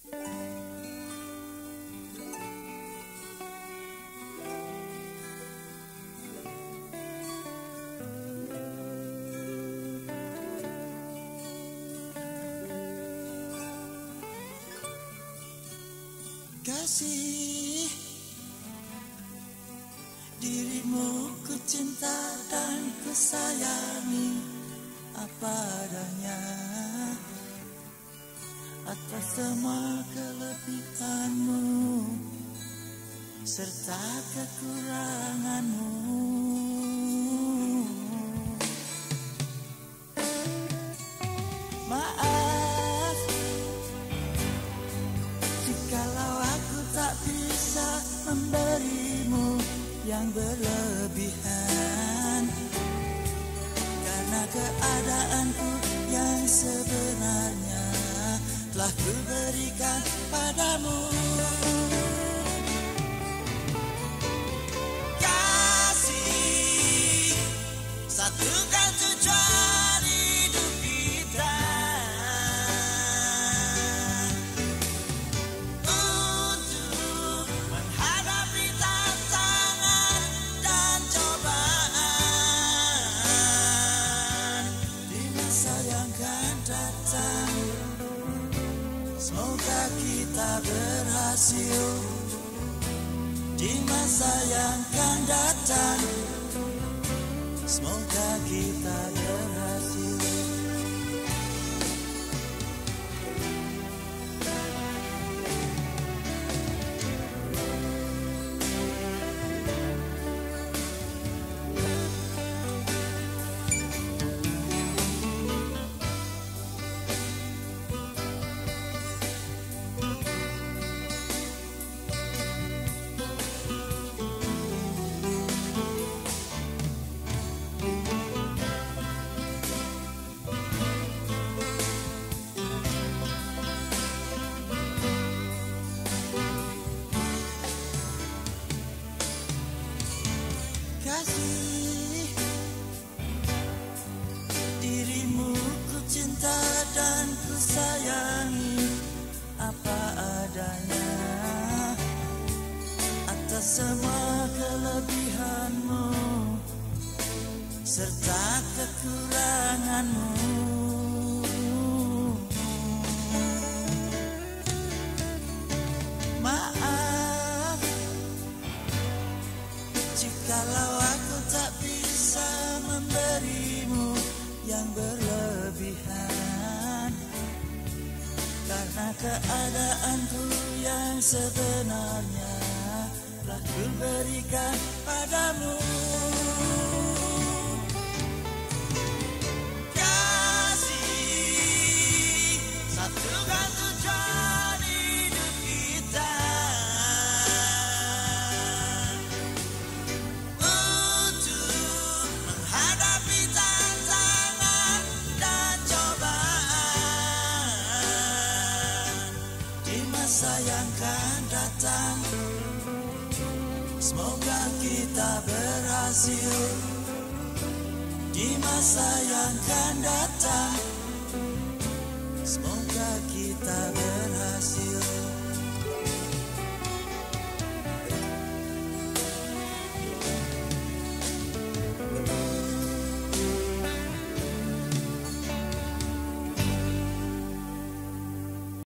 Kasih, dirimu ku cinta dan ku sayangi apa adanya, atas semua kelebihanmu serta kekuranganmu. Maaf jikalau aku tak bisa memberimu yang berlebihan, karena keadaanku yang sebenarnya telah ku berikan padamu. Kasih, satukan tujuan hidup kita untuk menghadapi tantangan dan cobaan di masa yang akan datang. Semoga kita berhasil di masa yang akan datang. Semoga kita berhasil. Kasih, dirimu ku cinta dan ku sayangi apa adanya, atas semua kelebihanmu serta kekuranganmu. Maaf jikalau aku tak bisa memberimu yang berlebihan, karena keadaanku yang sebenarnya telah ku berikan padamu. Kasih, satukan tujuan hidup kita untuk menghadapi tantangan dan cobaan di masa yang akan datang. Semoga kita berhasil di masa yang akan datang. Semoga kita berhasil.